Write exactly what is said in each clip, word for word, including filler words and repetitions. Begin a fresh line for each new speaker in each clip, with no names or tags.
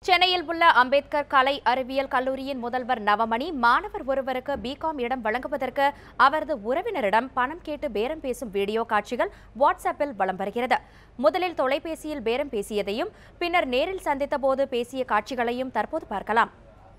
சென்னையில் உள்ள அம்பேத்கர் கலை அறிவியல் கல்லூரியின் முதல்வர் நவமணி மாணவர் ஒருவருக்கு பிகாம் இடம் வழங்குவதற்கு அவரது உறவினரிடம் பணம் கேட்டு பேரம் பேசும் வீடியோ காட்சிகள் வாட்ஸ்அப்பில் வலம் வருகிறது. முதலில் தொலைபேசியில் பேரம் பேசியதையும் பின்னர் நேரில் சந்தித்த போது பேசிய காட்சிகளையும் தற்போது பார்க்கலாம்.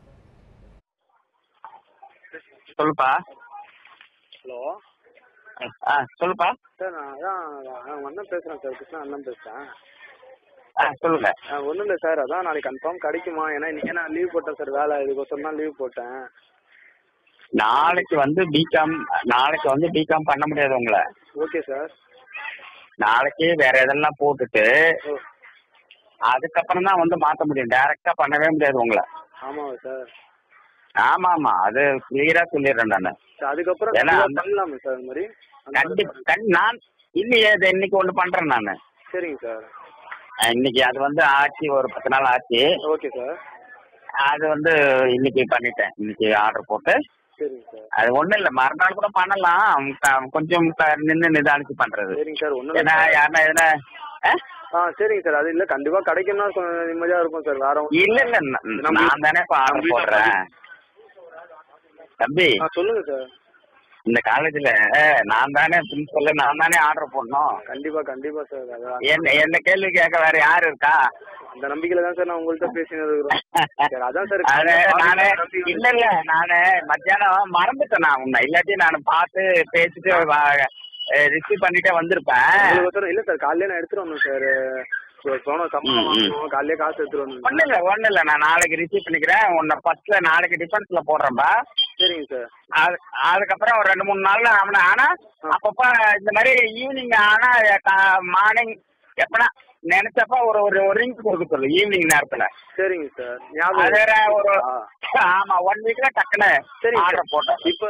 சொல்லுப்பா.
ஹலோ.
ஆ சொல்லுப்பா.
சார் நான் அதான் நான் அண்ணன் பேசுகிறேன் சார், கிருஷ்ணா அண்ணன் பேசுகிறேன்.
ஆ சொல்லுங்க.
ஒன்றும் இல்லை சார், அதான் நாளைக்கு கன்ஃபார்ம் கிடைக்குமா? ஏன்னா இன்றைக்கி நான் லீவ் போட்டேன் சார், வேலை இதுக்கோசரம் தான் லீவ் போட்டேன்.
நாளைக்கு வந்து பிகாம் நாளைக்கு வந்து பிகாம் பண்ண முடியாது உங்களை.
Okay sir.
நாளைக்கு வேற எதெல்லாம் போட்டுட்டு அதுக்கப்புறம் தான் வந்து மாற்ற முடியும். டைரக்டா பண்ணவே முடியாது உங்களை.
ஆமாவா சார்?
ஆமா ஆமா, அது கிளியரா சொல்லிடுறேன் நான்.
அதுக்கப்புறம் பண்ணலாமே சார் இந்த மாதிரி?
கண்டிப்பா நான் இல்லையே, இது இன்னைக்கு ஒன்று பண்றேன் நான்.
சரிங்க சார்.
இன்னைக்கு அது வந்து ஆச்சு, ஒரு பத்து நாள் ஆச்சு.
Okay sir.
அது வந்து இன்னைக்கு பண்ணிட்டேன், இன்னைக்கு ஆர்டர் போட்டு.
சரிங்க சார்.
அது ஒன்றும் இல்லை, மறுநாள் கூட பண்ணலாம், கொஞ்சம் நின்று நிதானிச்சு பண்றது.
சரிங்க சார். ஒன்றும்
ஏன்னா யாருன்னா எதுனா
ஆ சரிங்க சார். அது இல்லை, கண்டிப்பா கிடைக்கும்னா கொஞ்சம் நிம்மதியா இருக்கும் சார். வேற
இல்ல இல்ல, நான் தானே இப்போ ஆர்டர் போடுறேன் தம்பி.
சொல்லுங்க சார்.
இந்த காலேஜ்ல நான் தானே பிரின்சிபல், நான் தானே ஆர்டர் போடணும்.
கண்டிப்பா கண்டிப்பா சார். அதான்
என்ன என்ன கேள்வி கேட்க வேற யாரு இருக்கா?
அந்த நம்பிக்கையில தான் சார் நான் உங்கள்கிட்ட பேசினது. அதான் சார்.
நானு இல்ல இல்ல, நானு மத்தியானம் மறந்துட்டேன் நான் உன்னை, இல்லாட்டி நான் பார்த்து பேசிட்டு ரிசீவ் பண்ணிட்டே வந்திருப்பேன்.
இல்ல சார், காலையில நான் எடுத்துட்டு வந்தேன் சார். போனோம் சம்பளம் காலையிலே காசு எடுத்துட்டு வந்தேன்.
ஒன்றும் இல்லை ஒன்றும் இல்லை, நான் நாளைக்கு ரிசீவ் பண்ணிக்கிறேன். உன்னை ஃபர்ஸ்ட்ல நாளைக்கு டிஃபென்ஸ்ல போடுறேன்பா.
சரிங்க சார்.
அது அதுக்கப்புறம் ஒரு ரெண்டு மூணு நாள்ல அவனை ஆனா அப்பப்ப இந்த மாதிரி ஈவினிங் ஆனா மார்னிங் எப்பனா நினைச்சப்ப ஒரு ஒரு ஒரு ரிங் கொடுக்க சொல்லு ஈவினிங் நேரத்துல.
சரிங்க சார்.
வேற ஒரு ஆமா ஒன் வீக்ல டக்குன்னு சரி ஆர்டர் போட்டேன்.
இப்போ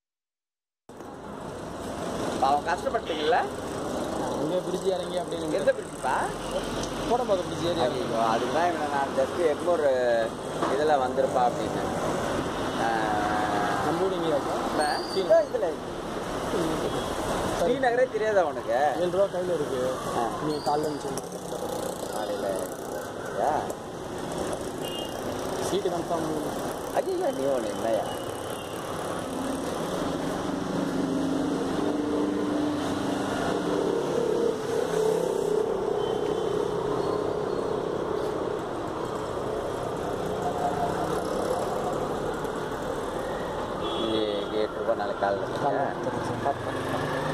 அவன் கஷ்டப்பட்டீங்கல்ல,
இங்கே பிரிட்ஜ் இறங்கி அப்படின்னு
எந்த பிரிட்ஜுப்பா?
Kodambakkam bridge area.
அதுதான் இவனை நான் ஜஸ்ட் எக்மோர் இதில் வந்திருப்பா அப்படின்னு
நம்பூடிங்களா?
இதில் ஸ்ரீநகரே தெரியாதா உனக்கு?
ஏழு ரூபா கையில் இருக்கு. நீங்கள் காலையில்
காலையில்
சீட்டு கன்ஃபார்ம்.
ஐயோ நீ ஒன்று இல்லையா? எட்டு ரூபா நாளைக்கு காலையில்.